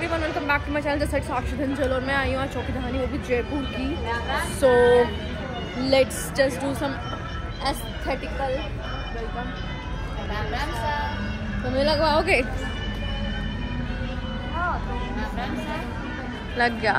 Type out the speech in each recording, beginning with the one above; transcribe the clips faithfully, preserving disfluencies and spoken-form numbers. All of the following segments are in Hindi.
Everyone, welcome back to my channel the set Sakshi Dhanjal. और मैं आई हूँ आज चौकी धानी, वो भी जयपुर की। So let's just do some aesthetical welcome. तुम्हें लगवाओगे? लग गया।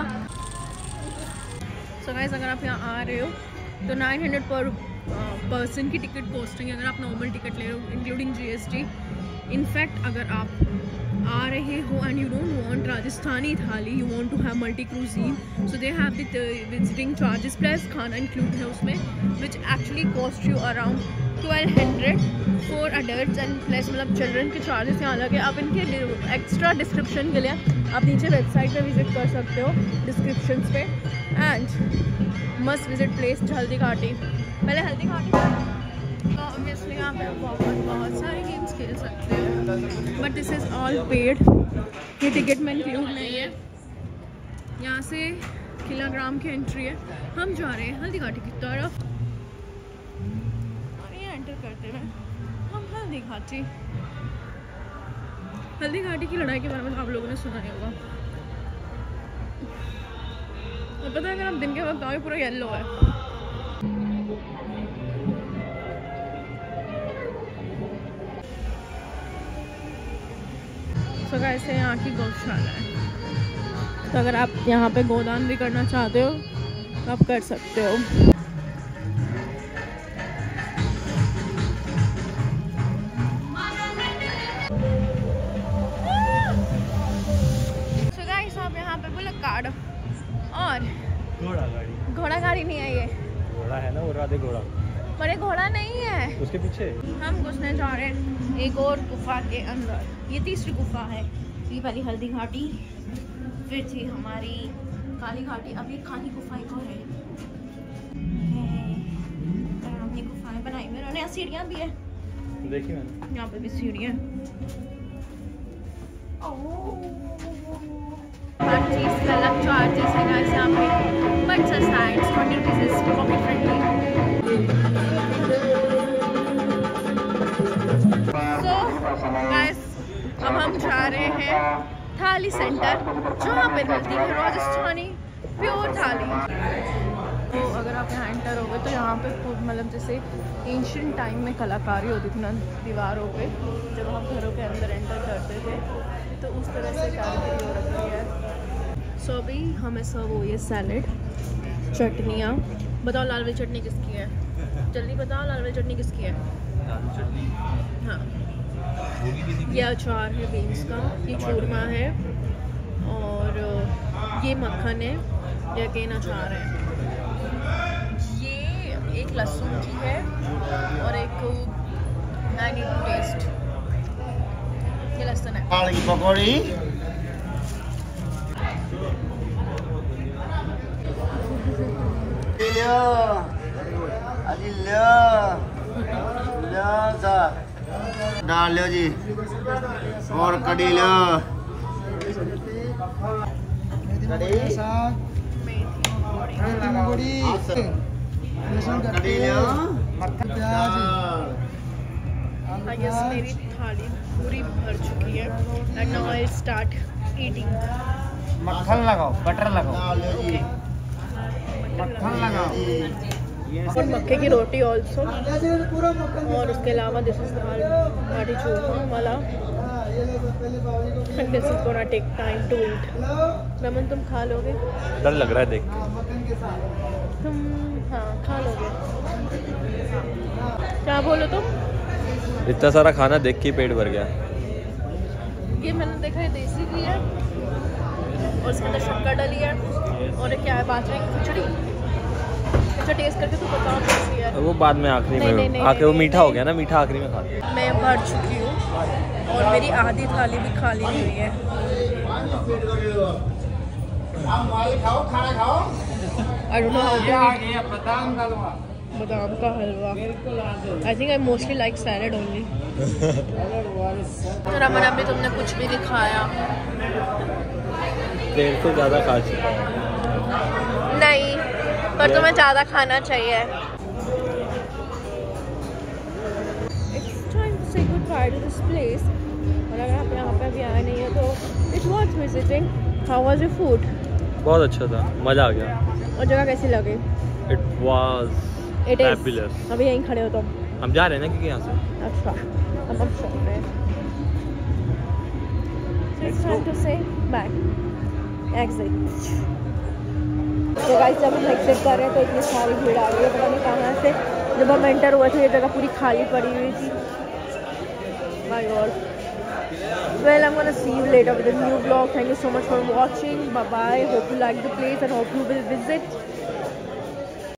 सो गाइस, अगर आप यहाँ आ रहे हो तो नाइन हंड्रेड पर पर्सन की टिकट कॉस्टिंग है, अगर आप नॉर्मल टिकट ले रहे हो इंक्लूडिंग जीएसटी। इनफैक्ट अगर आप आ रहे हो and you don't want Rajasthani thali, you want to have multi cuisine, so they have the visiting charges plus खाना इंक्लूड है उसमें, which actually cost you around twelve hundred for adult and plus मतलब चिल्ड्रन के चार्जेस यहाँ अलग है। आप इनके एक्स्ट्रा डिस्क्रिप्शन के लिए आप नीचे वेबसाइट पे विजिट कर सकते हो डिस्क्रिप्शन पे। And must visit place Haldi Ghati. पहले हल्दी घाटी ऑब्वियसली यहाँ पे बहुत बहुत सारे गेम्स खेल सकते हैं, but this is all paid. ये टिकट में इंक्लूड नहीं है। यहाँ से किला ग्राम की एंट्री है। हम जा रहे हैं हल्दी घाटी की तरफ और ये एंटर करते हुए हम हल्दी घाटी हल्दी घाटी की लड़ाई के बारे में आप लोगों ने सुना ही होगा। और पता है, अगर आप दिन के वक्त आओगे पूरा येलो है। तो ऐसे यहाँ की गौशाला है, तो अगर आप यहाँ पे गोदान भी करना चाहते हो तो आप कर सकते हो। so guys, आप यहाँ पे बुलेट कार्ड और घोड़ा गाड़ी घोड़ा गाड़ी नहीं है, ये घोड़ा है ना, वो राधे घोड़ा, पर ये घोड़ा नहीं है। उसके पीछे हम घुसने जा रहे हैं एक और गुफा के अंदर। ये तीसरी गुफा है। ये पहली हल्दी घाटी, फिर थी हमारी काली घाटी, अब ये काली गुफा एक और है। हमने गुफाएं बनाई हुई उन्होंने। यहाँ सीढ़ियाँ भी है, देखिए मैंने यहाँ पे भी सीढ़ियाँ। हर चीज़ का अलग चार्जेस है गाइस यहाँ पे, बट सस्ता है, ट्वेंटी रुपीज़ पॉकेट फ्रेंडली। अब हम जा रहे हैं थाली सेंटर, जहाँ पे मिलती है राजस्थानी प्योर थाली। तो अगर आप यहाँ एंटर हो गए तो यहाँ पे मतलब जैसे एंशिएंट टाइम में कलाकारी होती थी ना दीवारों पे, जब हम घरों के अंदर एंटर करते थे तो उस तरह से कारीगरी हो रखी है। सो अभी हमें सर्व हुई है सैलेड, चटनियाँ। बताओ लाल वाली चटनी किसकी है? जल्दी बताओ, लाल वाली चटनी किसकी है? हाँ, ये अचार है बीन्स का, ये चूरमा है और ये मक्खन है, ये अगेन अचार है। ये एक लहसुन की है और एक मैगी टू टेस्ट। ये लहसुन है। पकौड़ी डाल लो जी और कड़ी लो। कड़ी लो। I guess मेरी थाली पूरी भर चुकी है and now I start eating। मक्खन लगाओ, बटर लगाओ, मक्खन लगाओ और मक्के की रोटी ऑल्सो। और उसके अलावा दिस इज दाल बाटी चूरमा वाला। This is gonna take time to eat. Raman, तुम खा लोगे? डर लग रहा है देख। तुम हाँ खा लोगे? क्या बोलो तुम? इतना सारा खाना देख के पेट भर गया। ये मैंने देखा है देसी भी है और इसके अंदर शक्कर डली है और क्या है, बाजरे की खिचड़ी। अच्छा, टेस्ट करके तो बताओ कैसी है। वो बाद में आखिरी में आके वो मीठा हो गया ना, मीठा आखिरी में खा। मैं भर चुकी हूँ और मेरी आधी थाली भी खाली नहीं हुई है। I don't know how to eat बादाम का हलवा। I think I mostly like salad only। तो रमन, अभी तुमने कुछ भी नहीं खाया। देर से ज़्यादा खा नहीं, पर तुम्हें ज़्यादा खाना चाहिए। It's time to say goodbye to this place और अगर आप यहाँ पे भी आए नहीं है तो it's worth visiting. How was your food? बहुत अच्छा था, मज़ा आ गया। और जगह कैसी लगी? It was it is fabulous. अभी यहीं खड़े हो तुम? हम जा रहे हैं ना क्योंकि यहाँ से। अच्छा, हम अब चल रहे हैं। It's time to say bye, exit. तो गाइस जब हम एग्जिट कर रहे हैं तो इतनी सारी भीड़ आ रही है, पता नहीं कहाँ से। जब हम एंटर हुए थे ये जगह पूरी खाली पड़ी हुई थी। My god. Well, I'm gonna see you later with a new vlog. Thank you so much for watching. Bye bye. Hope you like the place and hope you will visit.